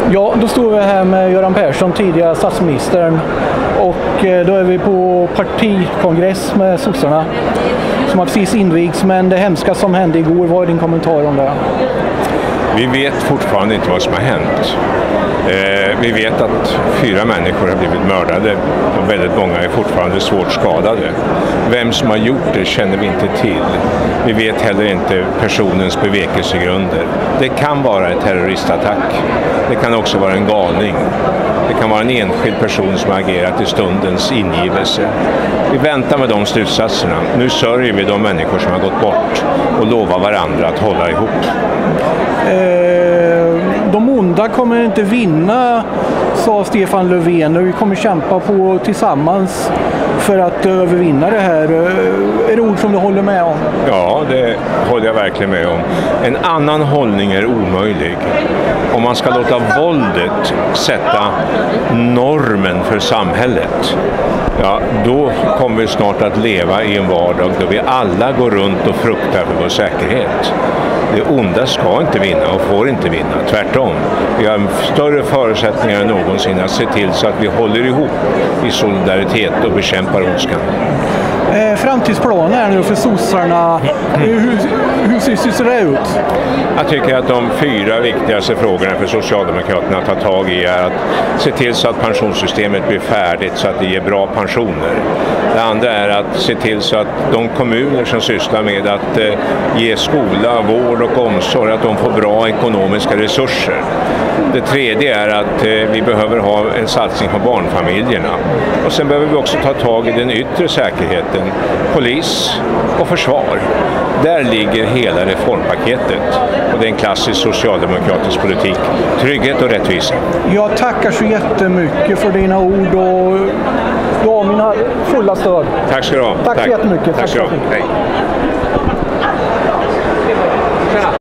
Ja, då står vi här med Göran Persson, tidigare statsministern, och då är vi på partikongress med sossarna som har precis invigts, men det hemska som hände igår, vad är din kommentar om det? Vi vet fortfarande inte vad som har hänt. Vi vet att 4 människor har blivit mördade och väldigt många är fortfarande svårt skadade. Vem som har gjort det känner vi inte till. Vi vet heller inte personens bevekelsegrunder. Det kan vara en terroristattack. Det kan också vara en galning. Det kan vara en enskild person som har agerat i stundens ingivelse. Vi väntar med de slutsatserna. Nu sörjer vi de människor som har gått bort och lovar varandra att hålla ihop. De onda kommer inte vinna, sa Stefan Löfven, och vi kommer kämpa på tillsammans för att övervinna det här. Är det ord som du håller med om? Ja, det håller jag verkligen med om. En annan hållning är omöjlig. Om man ska låta våldet sätta normen för samhället, ja, då kommer vi snart att leva i en vardag då vi alla går runt och fruktar för vår säkerhet. Det onda ska inte vinna och får inte vinna, tvärtom. Vi har större förutsättningar än någonsin att se till så att vi håller ihop i solidaritet och bekämpar ondskan. Framtidsplanen här nu för sossarna, hur ser det ut? Jag tycker att de 4 viktigaste frågorna för Socialdemokraterna att ta tag i är att se till så att pensionssystemet blir färdigt så att det ger bra pensioner. Det andra är att se till så att de kommuner som sysslar med att ge skola, vård och omsorg, att de får bra ekonomiska resurser. Det tredje är att vi behöver ha en satsning på barnfamiljerna. Och sen behöver vi också ta tag i den yttre säkerheten, polis och försvar. Där ligger hela reformpaketet. Och det är en klassisk socialdemokratisk politik. Trygghet och rättvisa. Jag tackar så jättemycket för dina ord och ja, mina fulla stöd. Tack ska du ha. Tack så jättemycket. Tack ska du ha. Hej.